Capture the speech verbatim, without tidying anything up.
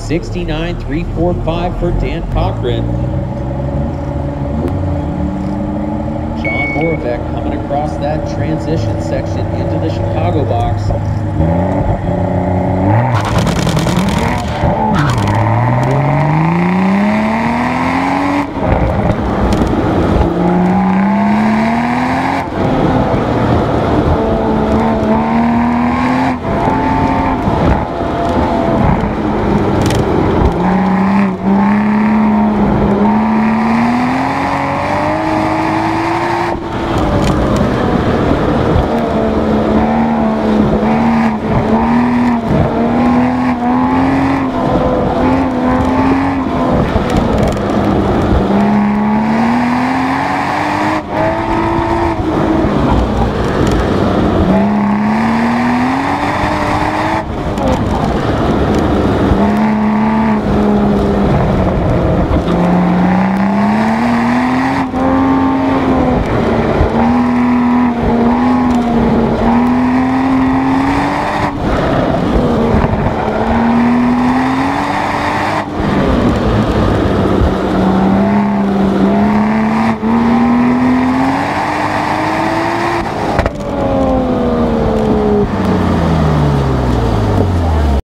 sixty-nine three forty-five for Dan Cochran. John Moravec coming across that transition section into the Chicago box.